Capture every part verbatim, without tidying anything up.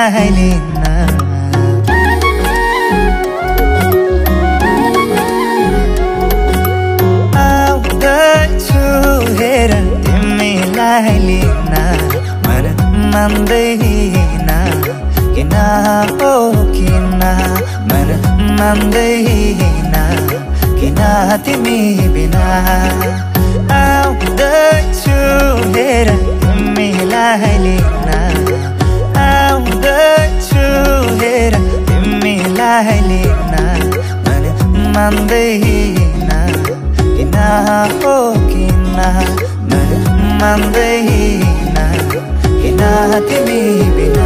तिमीलाई लिन आउँदैछु हेर तिमीलाई लिन मन मान्दैन किन हो किन मन मान्दैन किन तिमी बिना आउँदैछु हेर तिमीलाई लिन आउँदैछु हेर तिमीलाई लिन मन मान्दैन किन हो किन मन मान्दैन किन तिमी बिना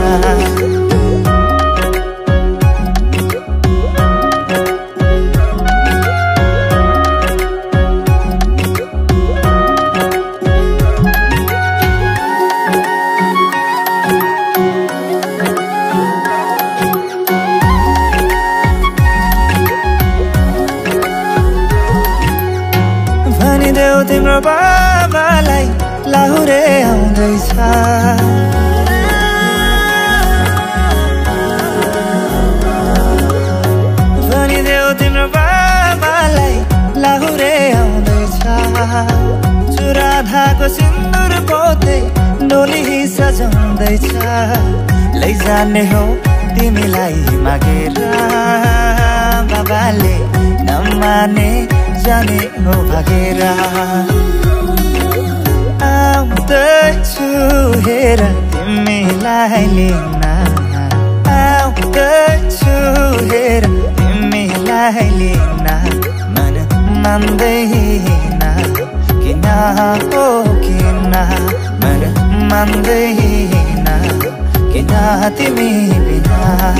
तिम्रो बाबालाई लाहुरे आउँदैछ भनिदेऊ तिम्रो बाबालाई लाहुरे आउँदैछ चुराधाको सिन्दुर पोते डोली सजाउँदैछ लैजाने हो तिमीलाई मागेर बाबाले नमाने जाने हो भागेर आउँदैछु हेर तिमीलाई लिन आउँदैछु हेर तिमीलाई लिन मन मान्दैन किन हो किन मन मान्दैन किन तिमी बिना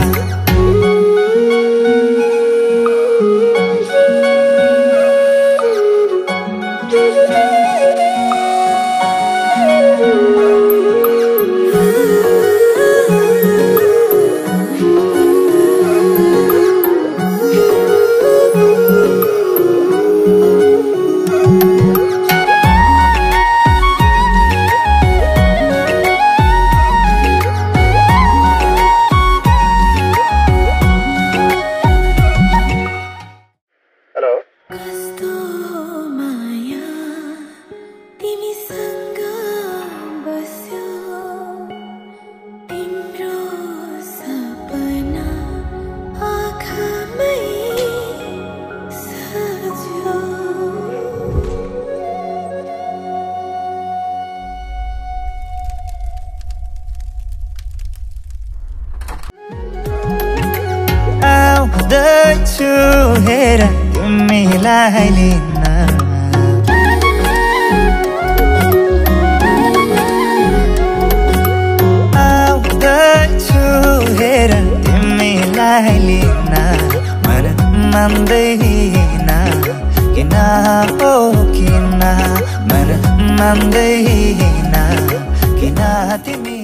आउँदैछु हेर तिमीलाई लिन आउँदैछु हेर तिमीलाई लिन मन मान्दैन किन हो किन मन मान्दैन किन तिमी